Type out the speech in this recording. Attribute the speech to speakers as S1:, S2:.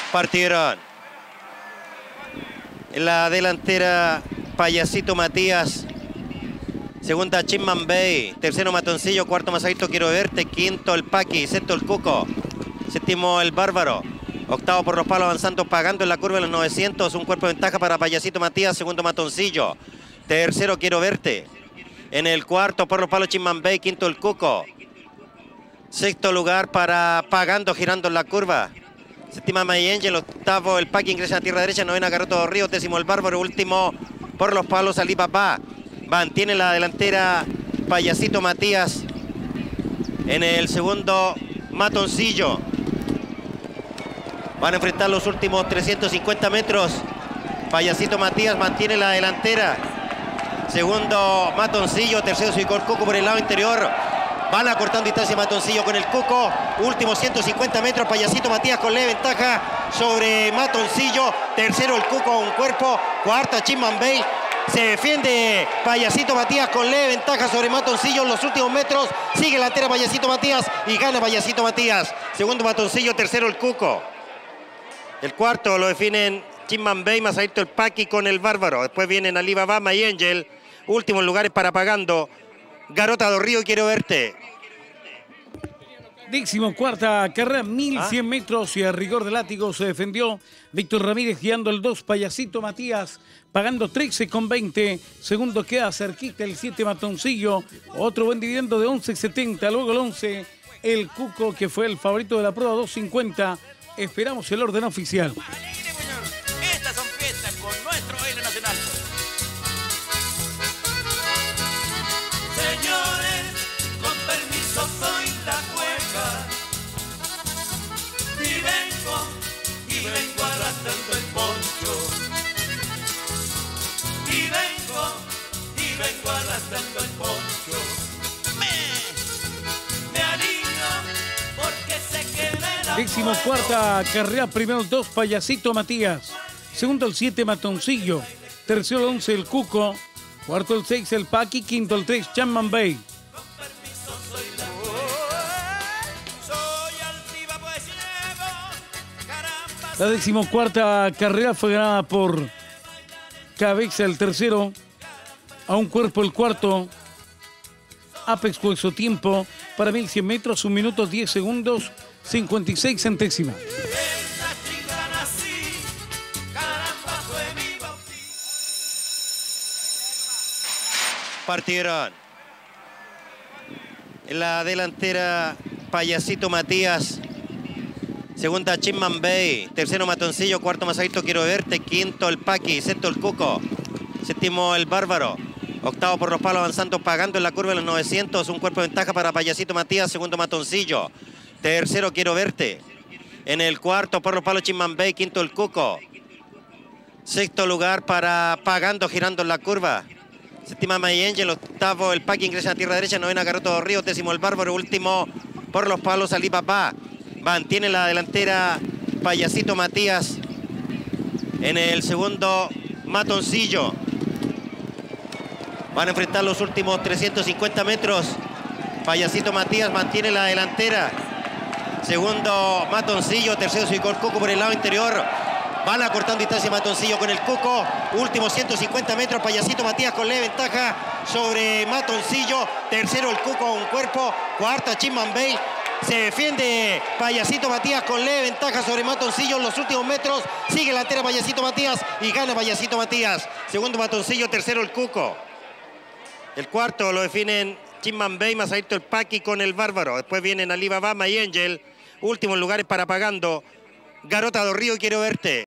S1: Partieron. En la delantera, Payasito Matías. Segunda, Chimman Bay. Tercero, Matoncillo. Cuarto, Masadito Quiero Verte. Quinto, el Paqui. Sexto, el Cuco. Séptimo, el Bárbaro. Octavo, por los palos, avanzando, pagando en la curva de los 900. Un cuerpo de ventaja para Payasito Matías. Segundo, Matoncillo. Tercero, Quiero Verte. En el cuarto, por los palos, Chimman Bay. Quinto, el Cuco. Sexto lugar para Pagando, girando en la curva. Séptima, My Angel. Octavo, el Paqui, ingresa a tierra derecha. Novena, Garoto dos Ríos. Décimo, el Bárbaro. Último, por los palos, Ali Papá. Mantiene la delantera Payasito Matías. En el segundo, Matoncillo. Van a enfrentar los últimos 350 metros. Payasito Matías mantiene la delantera. Segundo, Matoncillo. Tercero, Suicor Cuco por el lado interior. Van acortando distancia Matoncillo con el Cuco. Últimos 150 metros. Payasito Matías con leve ventaja sobre Matoncillo. Tercero, el Cuco, un cuerpo. Cuarta, Chimman Bay. Se defiende Payasito Matías con leve ventaja sobre Matoncillo en los últimos metros. Sigue la delantera Payasito Matías y gana Payasito Matías. Segundo, Matoncillo. Tercero, el Cuco. El cuarto lo definen Chimman Bay, más adicto el Paqui con el Bárbaro. Después vienen Alibaba, My Angel. Últimos lugares para Pagando. Garota do Río, Quiero Verte.
S2: Décimo cuarta carrera, 1100 metros y a rigor de látigo se defendió Víctor Ramírez guiando el 2, Payasito Matías, pagando 13,20. Segundo queda cerquita el 7, Matoncillo. Otro buen dividendo de 11,70. Luego el 11, el Cuco, que fue el favorito de la prueba, 2,50. Esperamos el orden oficial.
S3: Estas son fiestas con nuestro baile nacional. Señores, con permiso soy la cueca. Y vengo arrastrando el poncho. Y vengo arrastrando el poncho. Me alivio porque sé que me la
S2: Décimo cuarta carrera, primero el 2, Payasito Matías. Segundo el 7, Matoncillo. Tercero el 11, el Cuco. Cuarto el 6, el Paqui. Quinto el 3, Chimman Bay. La decimocuarta carrera fue ganada por Cabeza el tercero. A un cuerpo el cuarto. Apex Hueso tiempo para 1100 metros, 1 minuto 10 segundos, 56 centésimas.
S1: Partieron. En la delantera, Payasito Matías. Segunda, Chimman Bay. Tercero, Matoncillo. Cuarto, Masadito Quiero Verte. Quinto, el Paqui. Sexto, el Cuco. Séptimo, el Bárbaro. Octavo, por los palos, avanzando, pagando en la curva de los 900. Un cuerpo de ventaja para Payasito Matías. Segundo, Matoncillo. Tercero, Quiero Verte. En el cuarto, por los palos, Chimman Bay. Quinto, el Cuco. Sexto lugar para Pagando, girando en la curva. Séptima, My Angel. Octavo, el Paqui, ingresa a tierra derecha. Novena, Garoto dos Ríos. Décimo, el Bárbaro. Último, por los palos, Ali Papá. Mantiene la delantera Payasito Matías. En el segundo, Matoncillo. Van a enfrentar los últimos 350 metros. Payasito Matías mantiene la delantera. Segundo, Matoncillo. Tercero, Suicor Cuco por el lado interior. Van acortando distancia Matoncillo con el Cuco. Últimos 150 metros. Payasito Matías con leve ventaja sobre Matoncillo. Tercero, el Cuco, un cuerpo. Cuarta, Chimman Bay. Se defiende Payasito Matías con leve ventaja sobre Matoncillo en los últimos metros. Sigue la delantera Payasito Matías y gana Payasito Matías. Segundo, Matoncillo. Tercero, el Cuco. El cuarto lo definen Chimman Bay, más adicto el Paqui con el Bárbaro. Después vienen Alibaba, My Angel. Últimos lugares para Pagando. Garota do Río, Quiero Verte.